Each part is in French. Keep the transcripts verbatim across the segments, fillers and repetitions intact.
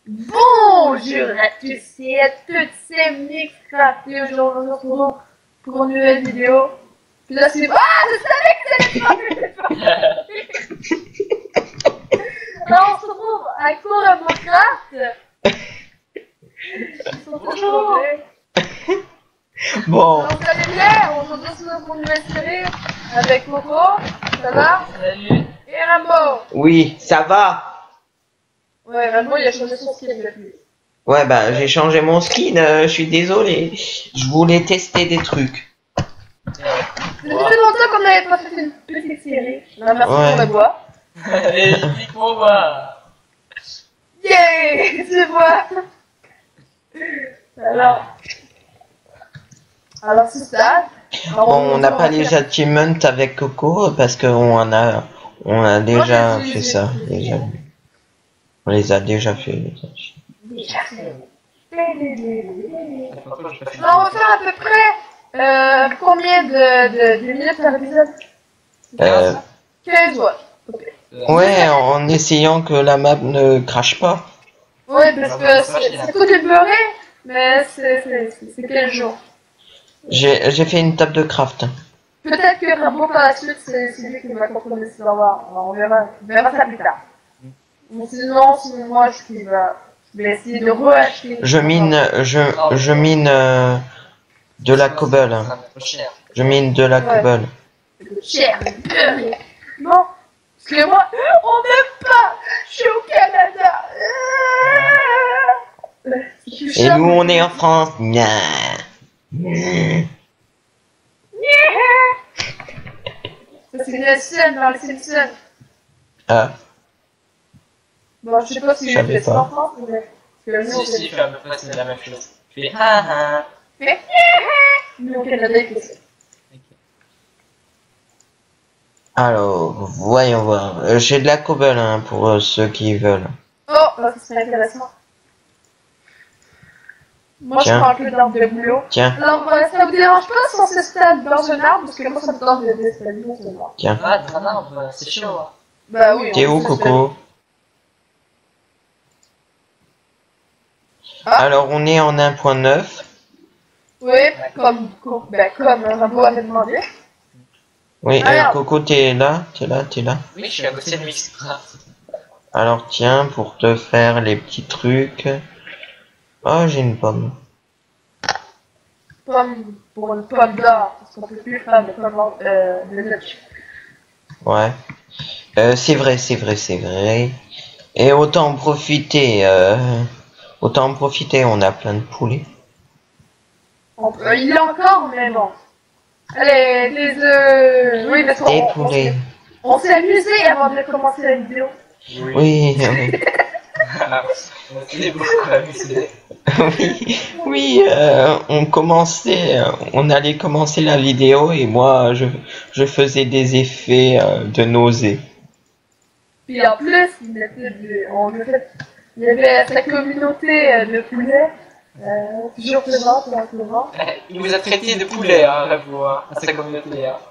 Bonjour à tous et à toutes, c'est Mixcraft et aujourd'hui on se retrouve pour une nouvelle vidéo. Puis là c'est... Ah, je savais que ça allait pas. Alors on se retrouve à cours à Minecraft. Ils sont tous trouvés. Bon. Alors vous allez bien, on se retrouve pour une nouvelle série avec Coco, ça va? Salut. Et Rambo. Oui, ça va. Ouais, Rambo il a changé son skin depuis. Ouais, bah j'ai changé mon skin, euh, je suis désolé. Je voulais tester des trucs. Ça fait longtemps qu'on n'avait pas fait une petite série. Là, merci Ouais. pour la voix. Et puis pour moi. Yeah, tu vois. Alors, alors c'est ça. Alors, Bon, on n'a pas va les faire- achievements avec Coco parce qu'on en a, on a déjà Moi, j'ai- fait j'ai- ça. j'ai- Déjà. On les a déjà fait. les achievements. Déjà fait. Alors, on va faire à peu près euh, combien de, de, de minutes par épisode? Euh, quinze, ouais. ouais, en essayant que la map ne crache pas. Ouais, parce que c'est c'est tout déploré, mais c'est c'est- c'est- c'est quinze jours. J'ai j'ai fait une table de craft. Peut-être que Rambo par la suite, c'est c'est lui qui va contrôler ses avoirs. Alors, on verra, on verra ça plus tard. Ou sinon, c'est moi je qui va. Je vais essayer de re-acheter. Je mine, je, je mine euh, de la cobble. Ça va trop cher. Je mine de la Ouais. cobble. Cher. Non, parce que moi, on m'aime pas. Je suis au Canada. Et nous, on est en France. Nya. Ça, c'est une scène dans les Simpsons. Ah, Bon, je sais pas si Je je savais fais ça pas. en France, mais. Parce que nous, Si, si, on fait à peu près c'est la même chose. Je fais ah ah. fait. Nous, au Canada, il fait ça. alors, voyons voir. Euh, J'ai de la cobble hein, pour euh, ceux qui veulent. Oh, ça serait intéressant. Moi, Tiens. je prends un peu d'arbre de boulot. Tiens, Alors, euh, ça vous dérange pas si on s'installe dans un arbre? Parce que moi, ça me tente de m'installer dans un arbre. tiens. Ah, t'as un arbre, c'est chaud. Hein. Bah oui. T'es on où, s'installe. Coco? Ah. Alors, on est en un point neuf. Oui, comme, comme, bah, comme Rambo avait demandé. Oui, Ah, euh, merde. Coco, t'es là? T'es là? T'es là? Oui, je suis à côté de Mixcraft. Alors, tiens, pour te faire les petits trucs. Oh, j'ai une pomme. Pomme pour une pomme d'or. Parce qu'on peut plus faire de pomme euh, de neige. Ouais. Euh, c'est vrai, c'est vrai, c'est vrai. Et autant en profiter. Euh, autant en profiter, on a plein de poulets. On peut- il est encore, mais bon. Allez, les œufs. Oui, parce Des qu'on poulets. on, on s'est amusé avant de commencer la vidéo. Oui, oui. On s'est beaucoup amusé. Oui, oui, euh, on commençait, euh, on allait commencer la vidéo et moi je, je faisais des effets euh, de nausée. Puis en plus, il, était de- on a fait- il y avait sa communauté euh, de poulets, euh, toujours présente dans le courant. Il vous a traité de poulet, hein, la voix, à sa communauté. Hein.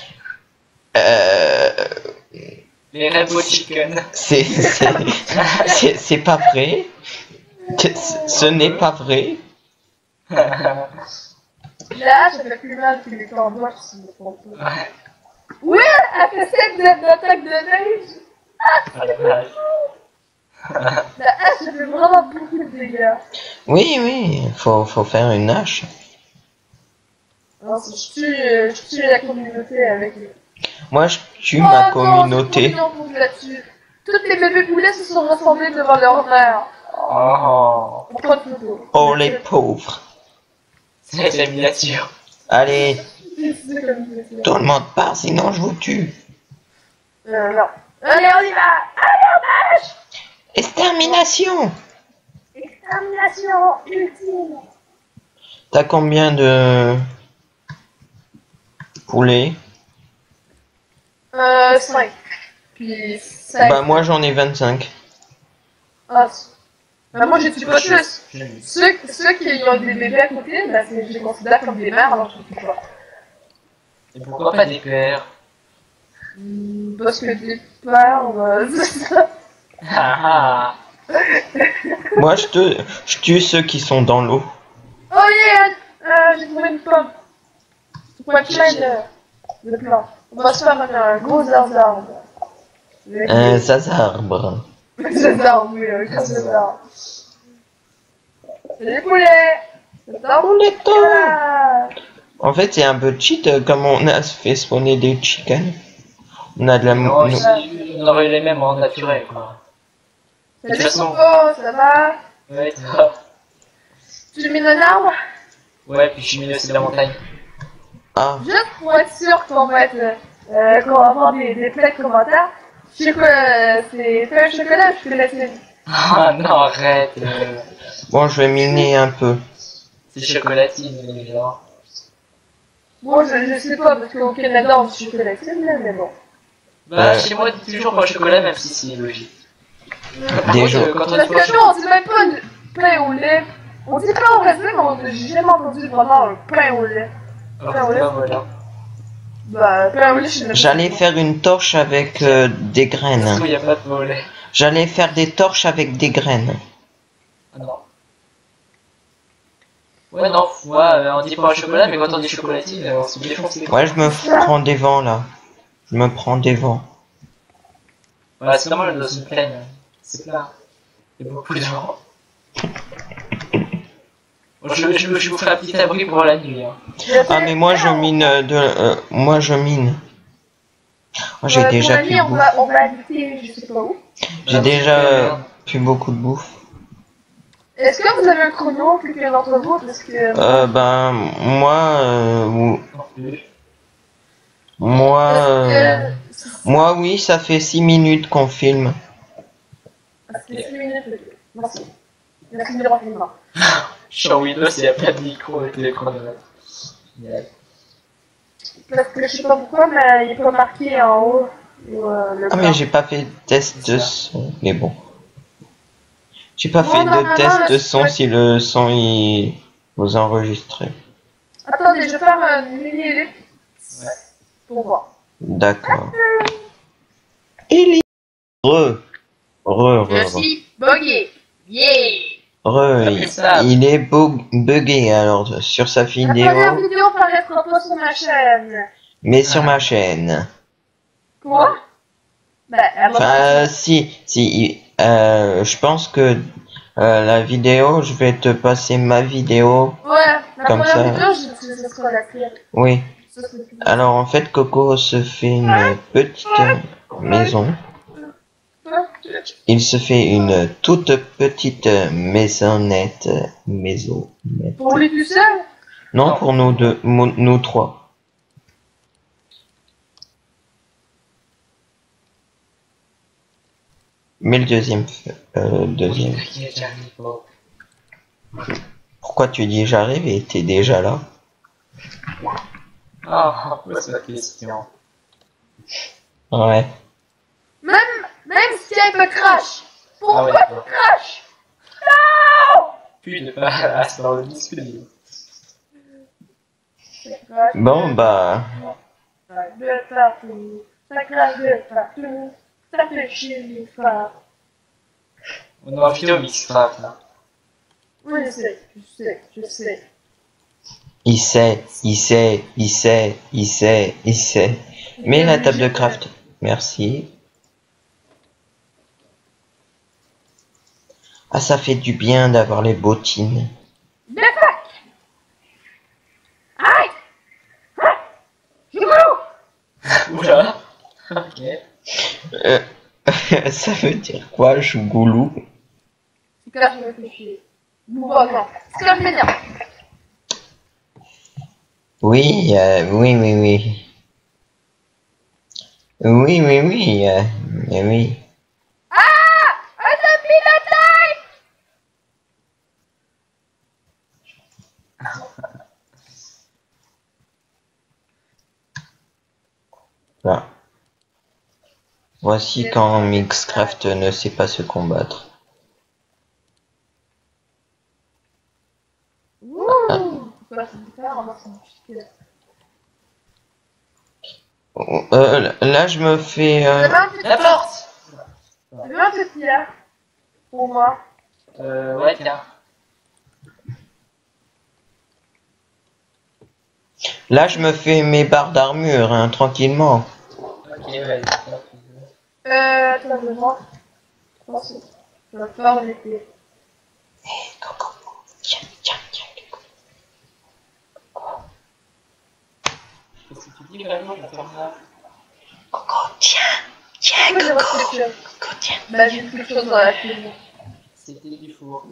Euh, Les Rainbow Chicken. c'est, c'est, c'est, c'est pas vrai. Ce ce n'est pas vrai. Là, ça fait plus mal que les camboches, si je me trompe pas. Ouais. Ouais, elle fait cette de- d'attaque de neige. Ah, la vache. La hache, ça fait vraiment beaucoup de dégâts. Oui, oui, faut, faut faire une hache. Alors, si je tue, euh, je tue la communauté avec les... Moi je tue Oh ma non, communauté. c'est trop mignon pour là-dessus. Toutes les bébés poulets se sont rassemblés devant leur mère. Oh, On prend une photo. Oh les pauvres. c'est la miniature. Allez, C'est comme ça. tout le monde part, sinon je vous tue. Euh, non. Allez, on y va. Extermination. Extermination ultime. T'as combien de poulets? Euh, cinq. Puis cinq. Bah moi j'en ai vingt-cinq. Ah, c'est- bah, moi, j'ai tué pas tous. Ceux, ceux qui ont des bébés à côté, bah, c'est- je les considère comme des mères, alors je ne tue pas. Et pourquoi pas des pères? Hmm, Parce que des pères, euh, c'est ça. Ah ah. Moi, je te, je tue ceux qui sont dans l'eau. Oh yeah, euh, j'ai trouvé une pomme. J'ai trouvé plein de, de plantes. On va se faire un, un gros arbre. Un zazarbre. Des arbres, oui, un gros arbre. C'est des poulets. C'est un Pouletto. Voilà. En fait, c'est un peu cheat euh, comme on a fait spawner des chickens. On a de la... Non, nous- ici, on aurait eu les mêmes en naturel, quoi. Salut toute façon- Coco, ça va? Ouais, toi. Tu mets un arbre? Ouais, puis je suis mis aussi de la montagne. Ah, Juste pour être sûr qu'on va être, euh, qu'on va avoir des, des pleins de commentaires. Je sais que c'est fait un chocolat, je te laisse. Ah non, arrête. euh, bon, je vais miner un peu. C'est chocolatine, bien évidemment. Bon, je, je sais pas, parce qu'au Canada, on dit chocolatine, là, mais bon. Bah, Euh. chez moi, c'est toujours pas au chocolat, même si c'est logique. Par Des contre, jours. euh, quand on Parce dit pas au que nous, on dit même pas un pain au lait. On dit pain au raisin, mais on- j'ai jamais entendu vraiment un pain au lait. chocolat, bah, voilà. Bah, pain au lait, je sais même pas. J'allais faire une torche avec euh, des Parce graines. qu'il n'y a pas de volet. J'allais faire des torches avec des graines. Ah non. Ouais, non, ouais, euh, on dit pas au chocolat, mais quand on dit chocolatine, euh, on se défonce les Ouais, je me prends des vents là. Je me prends des vents. Ouais, c'est normal dans une plaine. C'est plat. Il y a beaucoup de gens. Bon, je, je, je vous ferai un petit abri pour la nuit. Hein. Ah, mais moi je mine euh, de. euh, moi je mine. Moi, j'ai Euh, pour déjà la plus nuit, de on bouffe. va, on va habiter, je sais pas où. J'ai Ah, déjà c'est euh, bien. plus beaucoup de bouffe. Est-ce que vous avez un chrono, quelqu'un d'entre vous? Parce que. Euh, ben, moi. euh, ou- Non plus. moi. Parce euh, que. moi, oui, ça fait six minutes qu'on filme. Parce que six minutes, ok. Merci. Merci de rapidement. Je suis en Windows, il n'y a pas de micro et téléphone. Yeah. Parce que je sais pas pourquoi, mais il est pas marqué en haut. Ou, euh, le Ah, mais plan. j'ai pas fait de test de son. Mais bon. J'ai pas Bon, fait non, de non, test non, de je- son si le son il vous enregistrez. Attendez, je vais faire un mini ellipse. Ouais. Pour voir. D'accord. Eli. Re. Re, re, Je re. suis bugué. Yeah! Re, Ah, il, mais ça. il est bug- bugué alors sur sa La première vidéo, vidéo paraîtra pas sur ma chaîne. mais sur ma chaîne. Quoi? Bah, elle va Enfin, pas euh, si, si, il- euh, je pense que euh, la vidéo, je vais te passer ma vidéo. Ouais, la Comme première ça. vidéo, je sais ce sera la tienne. Oui. Ça, c'est tout. Alors en fait, Coco se fait une petite maison. Il se fait une toute petite maisonnette, maison. Pour lui tout seul? Non, Non. pour nous deux, mo- nous trois. Mais le deuxième, euh, le deuxième. J'arrive pas. Pourquoi tu dis j'arrive et t'es déjà là? Ah, pose la question. Ouais. Même, même si elle me crash. Pourquoi Ah ouais, tu d'accord. craches? Plus de place dans le disque dur. Ça crache Bon bah, de partout. Ça crache de partout. Ça fait chier les femmes. On aura vidéo Mixcraft là. Oui, je sais, je sais, je sais. il sait, il sait, il sait, il sait, il sait. Mais la table de craft, merci. Ah, ça fait du bien d'avoir les bottines. Bien fac! Aïe! Ah! J'ai goulot! Oula. Ok. Euh, ça veut dire quoi, Jougoulou? C'est que là, je me fais chier. Bon, non. C'est que là, je m'énerve. Oui, euh, oui, oui, oui. Oui, oui, oui, euh, mais oui. Ah! Ah, ça plie la taille! Voilà. Voici quand Mixcraft ne sait pas se combattre. Ouh! Pourquoi c'est différent? Moi, c'est un petit peu. Euh, là, je me fais... Vous euh, avez un petit La porte. Vous avez un petit là? Pour moi. Euh, ouais, tiens. Là, je me fais mes barres d'armure, hein, tranquillement. Ok, ouais. Euh, attends, je vais voir. Je pense que je vais faire l'épée. Coco, tiens, tiens, tiens. Qu'est-ce que tu dis vraiment, je faire ça? Coco, tiens, tiens, Pourquoi j'ai Coco. reçu quelque chose? Coco, tiens. Bah, j'ai quelque chose dans la cuisine. C'était du four.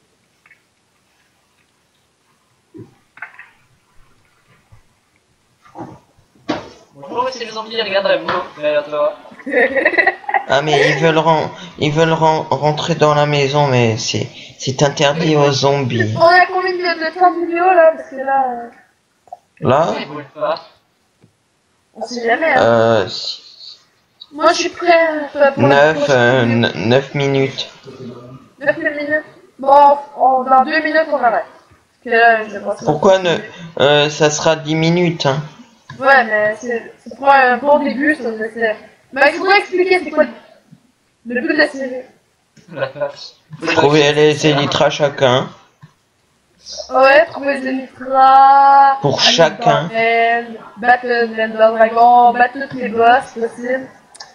Bonjour, c'est les zombies, regarde la boue derrière toi. Ah, mais ils veulent, ren- ils veulent ren- rentrer dans la maison, mais c'est c'est interdit aux zombies. On a combien de, de temps de vidéo là? Parce que là, euh, Là, Ils veulent pas. on sait jamais. Hein. euh, Moi, je suis prêt euh, pour la neuf prochaine vidéo. neuf minutes. neuf minutes. Bon, on- dans deux minutes, on arrête. Parce que là, je vais pas Pourquoi ne, euh, ça sera dix minutes, hein. Ouais, mais c'est c'est pour un bon début, ça. c'est- Mais il faudrait expliquer c'est quoi le but de la série. La vache. Trouver les élytres à chacun. Ouais, trouver des mitras, Pour aller chacun. dans elle, battre le Ender Dragon, battre tous les boss possibles.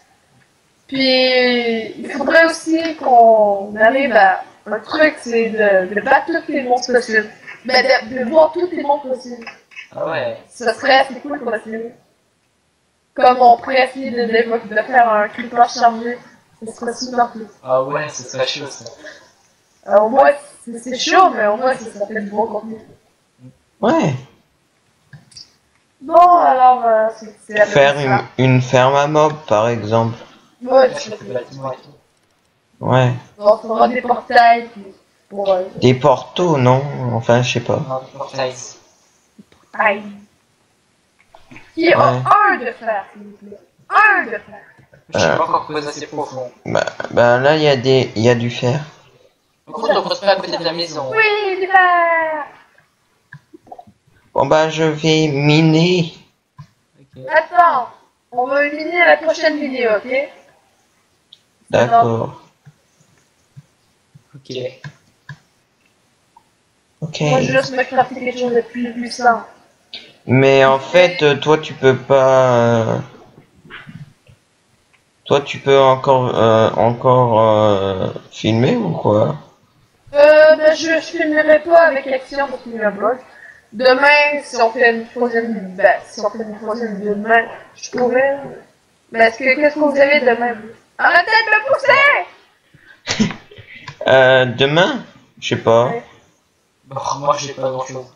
Puis, il faudrait aussi qu'on arrive à un truc, c'est de, de battre tous les monstres possibles. Mais de, de voir tous les monstres possibles. Ah ouais. Ça serait assez cool pour la série. Comme on pourrait essayer de, de, de faire un creeper chargé. Ça serait super cool. Ah ouais, ce serait chaud ça. Alors, au moins, c'est c'est chaud, mais au moins, ça, ça fait du bon contenu. Ouais. Bon, alors, euh, c'est c'est la Faire même une, une ferme à mob, par exemple. chose. Ouais, Je fais le bâtiment et tout. Ouais. on fera des portails, puis pour euh, Des portos, non? Enfin, je sais pas. Non, des portails. aïe. Qui est Ouais. un de fer, s'il vous plaît. Un de fer. Je suis pas encore creusé assez profond. Bah, bah là, il y a des, il y a du fer. Par contre, on creuse pas à côté de la maison. Oui, du fer. Bon bah, je vais miner. Ok. Attends, on va éliminer la prochaine vidéo, ok? D'accord. Ok. Ok. Moi, je vais juste me crafter quelque chose de plus puissant. Mais en fait, euh, toi, tu peux pas. euh, Toi, tu peux encore, euh, encore euh, filmer ou quoi? Euh, ben, je, je filmerai pas avec Action parce qu'il y a un bug. Demain, si on fait une troisième, ben, si on fait une troisième vidéo demain, je pourrais. Ben, est-ce que, qu'est-ce que vous avez demain, vous? Arrêtez de me pousser! Euh, demain? Je sais pas. Ouais. Bon, moi, j'ai pas grand chose.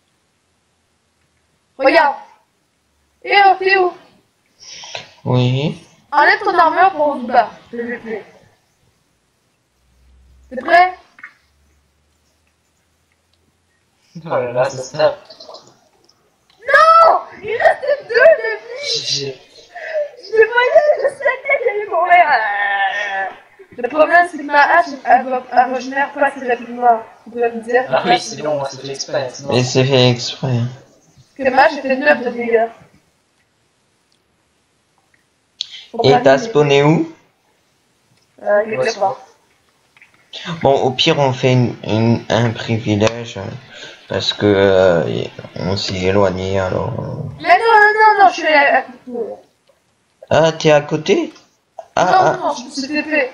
Regarde! Et oh, t'es où? Oui. Enlève ton armure pour on se bat, s'il vous plaît. T'es prêt? Oh là là, ça se tape. Non! Il restait deux de vie! J'ai- Je le voyais, je savais qu'il allait mourir! Euh, Le problème, c'est que ma hache, elle, va- elle régénère pas si rapidement. Tu peux me dire? Ah oui, c'est long, c'est fait exprès. sinon- Et c'est fait exprès. Parce que ma hache, elle fait neuf de dégâts. Faut Et pas t'as mimer. spawné où? Euh, quelque part. Bon, au pire, on fait une, une- un privilège. euh, Parce que euh, on s'est éloigné alors. euh. Mais non, non, non, non, je suis à, à côté. Non, Ah, t'es à côté? Ah, non, ah. non, je me suis TP.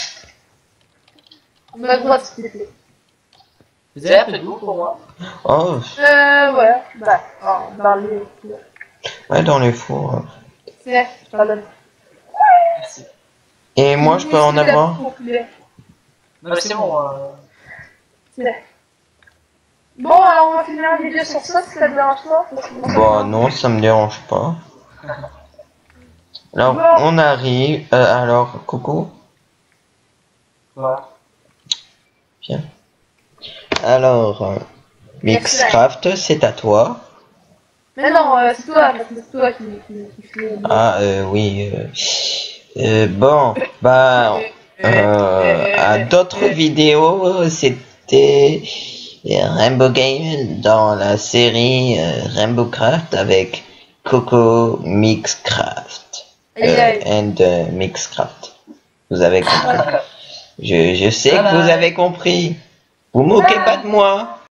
On a le droit de se TP. Vous avez un peu d'eau pour moi? Oh, Euh, ouais, bah, oh, dans les. ouais, dans les fours. euh. Tiens, je t'en donne. Merci. Et moi, je peux en avoir? Non, mais c'est bon. Euh... Tiens. Bon, alors on va finir la vidéo sur ça, si ça te dérange pas. parce que moi, ça Bon, me- non, ça me dérange pas. Alors, Bon. on arrive. euh, alors, Coco? Voilà. Bien. Alors, euh, Mixcraft, c'est à toi. Mais non, euh, c'est toi, parce que c'est toi qui, qui, qui fait. Ah, euh, oui. euh, euh, bon, bah, euh, à d'autres vidéos, c'était Rainbow Game dans la série euh, Rainbow Craft avec Coco Mixcraft. Aïe, Euh, aïe. and euh, Mixcraft. Vous avez compris. Je, je sais Bye que vous bye. avez compris. Vous moquez pas de moi.